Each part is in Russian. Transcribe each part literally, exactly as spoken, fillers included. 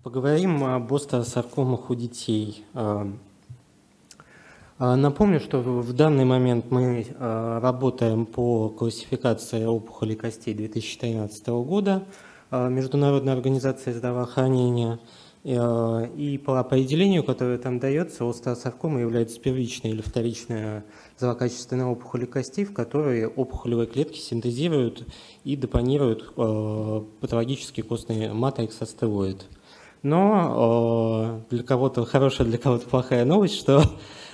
Поговорим об остеосаркомах у детей. Напомню, что в данный момент мы работаем по классификации опухолей костей две тысячи тринадцатого года Международной организации здравоохранения. И по определению, которое там дается, остеосаркома является первичной или вторичной злокачественной опухолью костей, в которой опухолевые клетки синтезируют и депонируют патологический костный матрикс остеоид. Но для кого-то хорошая, для кого-то плохая новость, что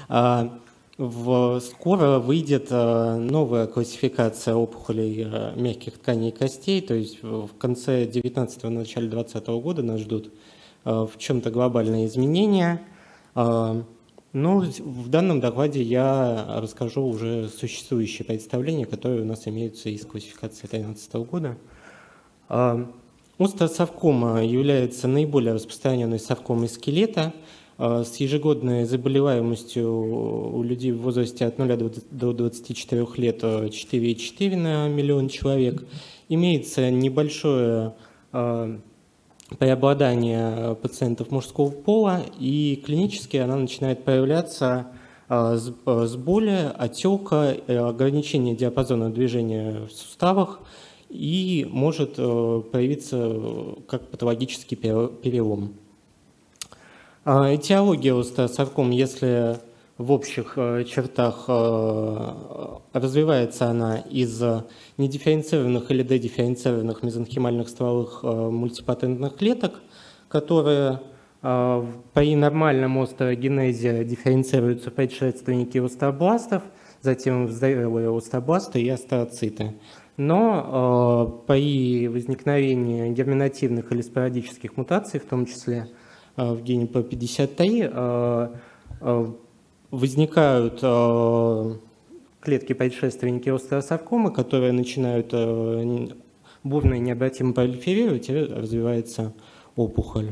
в, скоро выйдет новая классификация опухолей мягких тканей и костей, то есть в конце девятнадцатого, начале двадцатого года нас ждут в чем-то глобальные изменения. Но в данном докладе я расскажу уже существующие представления, которые у нас имеются из классификации две тысячи тринадцатого года. Остеосаркома является наиболее распространенной саркомой скелета с ежегодной заболеваемостью у людей в возрасте от нуля до двадцати четырёх лет четыре целых четыре десятых на миллион человек. Имеется небольшое преобладание пациентов мужского пола, и клинически она начинает проявляться с боли, отека, ограничения диапазона движения в суставах и может проявиться как патологический перелом. Этиология остеосарком, если в общих чертах развивается она из недифференцированных или дедифференцированных мезонхимальных стволовых мультипатентных клеток, которые при нормальном остеогенезе дифференцируются в предшественники остеобластов, затем в зрелые остеобласты и остеоциты. Но при возникновении герминативных или спорадических мутаций, в том числе в гене пэ пятьдесят три, возникают клетки-предшественники остеосаркомы, которые начинают бурно и необратимо пролиферировать, и развивается опухоль.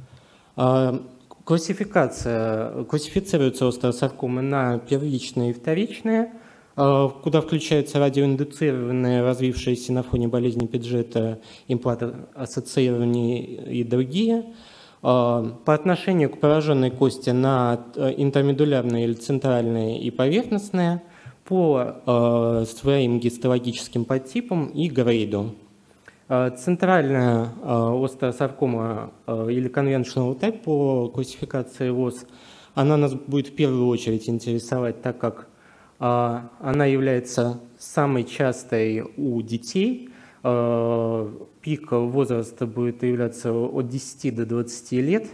Классификация. Классифицируются остеосаркомы на первичные и вторичные, куда включаются радиоиндуцированные, развившиеся на фоне болезни Пиджета, имплантоассоциированные и другие. По отношению к пораженной кости на интермедулярные или центральные и поверхностные, по своим гистологическим подтипам и грейду. Центральная остеосаркома или conventional type по классификации ВОС, она нас будет в первую очередь интересовать, так как она является самой частой у детей. Пик возраста будет являться от десяти до двадцати лет.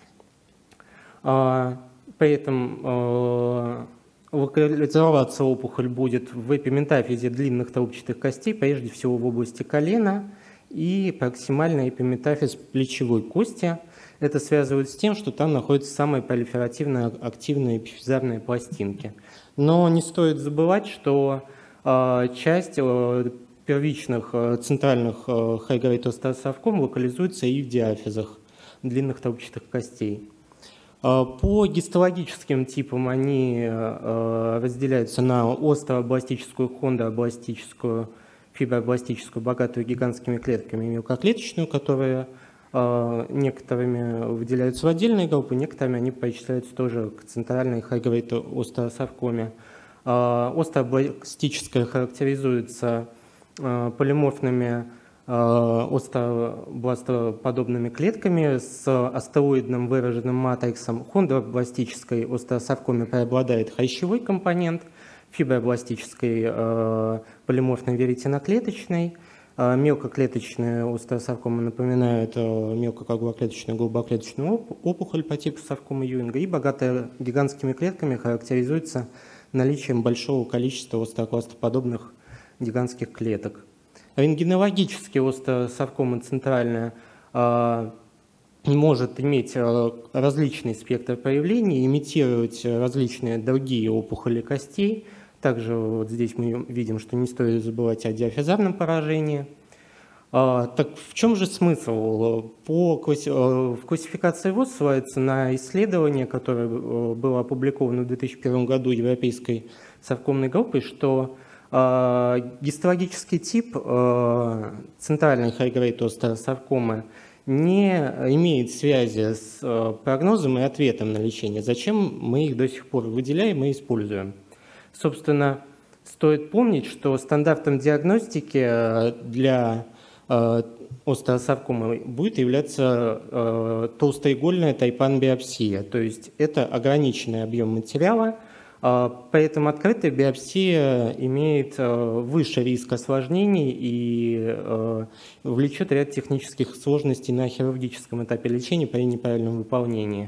При этом локализоваться опухоль будет в эпиметафизе длинных трубчатых костей, прежде всего в области колена, и проксимальный эпиметафиз плечевой кости. Это связывает с тем, что там находятся самые пролиферативно активные эпифизарные пластинки. Но не стоит забывать, что часть первичных центральных high-grade остеосарком локализуется и в диафизах длинных трубчатых костей. По гистологическим типам они разделяются на остеобластическую, хондробластическую, фибробластическую, богатую гигантскими клетками, мелкоклеточную, которые некоторыми выделяются в отдельные группы, некоторыми они причисляются тоже к центральной high-grade остеосаркоме. Остеобластическая характеризуется полиморфными остеобластоподобными клетками с остеоидным выраженным матриксом. Хондробластической остеосаркоме преобладает хрящевой компонент, фибробластической полиморфной веретеноклеточной. Мелкоклеточные остеосаркомы напоминают мелкокруглоклеточную глубоклеточную опухоль по типу саркомы Юинга, и богатая гигантскими клетками характеризуется наличием большого количества остеокластоподобных гигантских клеток. Рентгенологически остеосаркома центральная может иметь различный спектр проявлений, имитировать различные другие опухоли костей. Также вот здесь мы видим, что не стоит забывать о диафизарном поражении. Так в чем же смысл? По класси... В классификации ВОС ссылается на исследование, которое было опубликовано в две тысячи первом году Европейской саркомной группой, что гистологический тип центральной high-grade остеосаркомы не имеет связи с прогнозом и ответом на лечение. Зачем мы их до сих пор выделяем и используем? Собственно, стоит помнить, что стандартом диагностики для остеосаркомы будет являться толстоигольная тайпан-биопсия, то есть это ограниченный объем материала. При этом открытая биопсия имеет выше риск осложнений и влечет ряд технических сложностей на хирургическом этапе лечения при неправильном выполнении.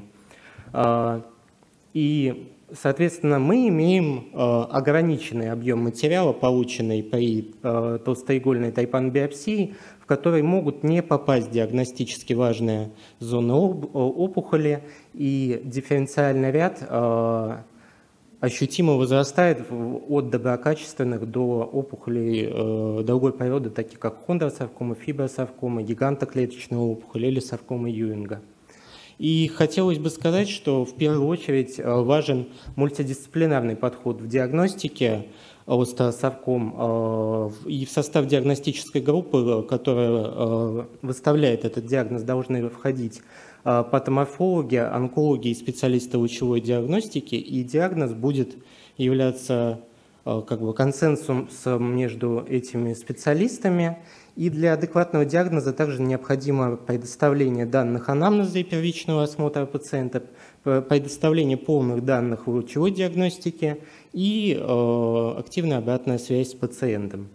И, соответственно, мы имеем ограниченный объем материала, полученный при толстоигольной тайпан-биопсии, в который могут не попасть диагностически важные зоны опухоли, и дифференциальный ряд ощутимо возрастает от доброкачественных до опухолей э, другой природы, таких как хондросаркома, фибросаркома, гигантоклеточная опухоль или саркома Юинга. И хотелось бы сказать, что в первую очередь важен мультидисциплинарный подход в диагностике остеосарком, э, и в состав диагностической группы, которая э, выставляет этот диагноз, должны входить патоморфологи, онкологи и специалисты лучевой диагностики, и диагноз будет являться как бы консенсусом между этими специалистами. И для адекватного диагноза также необходимо предоставление данных анамнеза и первичного осмотра пациента, предоставление полных данных в лучевой диагностике и активная обратная связь с пациентом.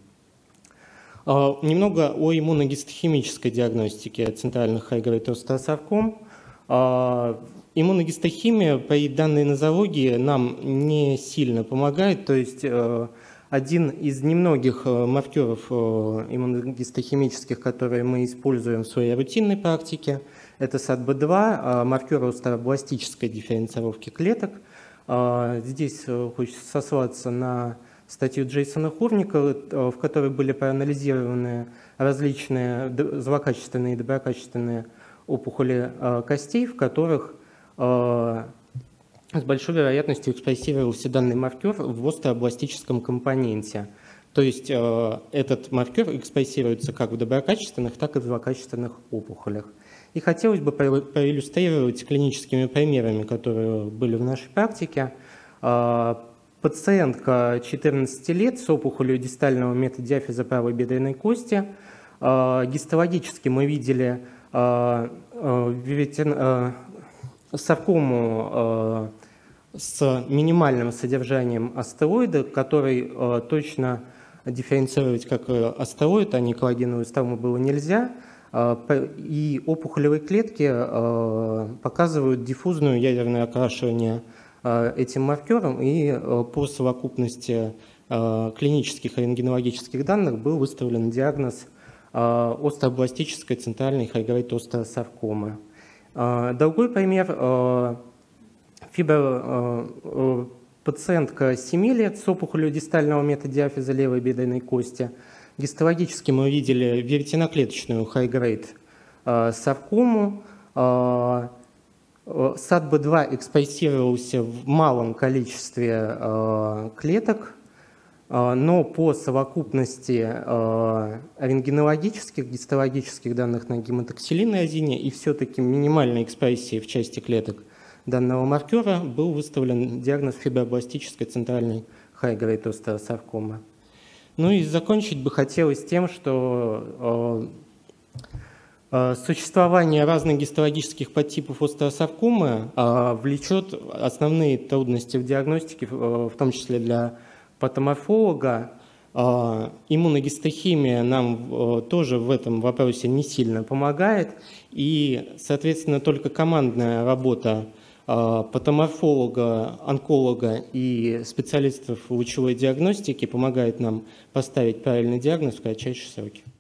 Немного о иммуногистохимической диагностике центральных high-grade остеосарком. Иммуногистохимия при данной нозологии нам не сильно помогает, то есть один из немногих маркеров иммуногистохимических, которые мы используем в своей рутинной практике, это сад бэ два, маркер остеробластической дифференцировки клеток. Здесь хочется сослаться на статью Джейсона Хорника, в которой были проанализированы различные злокачественные и доброкачественные опухоли костей, в которых с большой вероятностью экспрессировался данный маркер в остеобластическом компоненте. То есть этот маркер экспрессируется как в доброкачественных, так и в злокачественных опухолях. И хотелось бы проиллюстрировать клиническими примерами, которые были в нашей практике. Пациентка четырнадцати лет с опухолью дистального метадиафиза правой бедренной кости. Гистологически мы видели саркому с минимальным содержанием остеоида, который точно дифференцировать как остеоид, а не коллагеновую саркому было нельзя. И опухолевые клетки показывают диффузное ядерное окрашивание этим маркером, и по совокупности клинических и рентгенологических данных был выставлен диагноз остеобластической центральной high-grade остеосаркомы. Другой пример. Фибро... Пациентка семи лет с опухолью дистального метадиафиза левой бедренной кости. Гистологически мы видели веретеноклеточную high-grade саркому. сад бэ два экспрессировался в малом количестве э, клеток, э, но по совокупности э, рентгенологических, гистологических данных на гематоксилинной азине и все-таки минимальной экспрессии в части клеток данного маркера был выставлен диагноз фибробластической центральной high-grade остеосаркомы. Ну и закончить бы хотелось тем, что э, существование разных гистологических подтипов остеосаркомы влечет основные трудности в диагностике, в том числе для патоморфолога. Иммуногистохимия нам тоже в этом вопросе не сильно помогает, и, соответственно, только командная работа патоморфолога, онколога и специалистов лучевой диагностики помогает нам поставить правильный диагноз в кратчайшие сроки.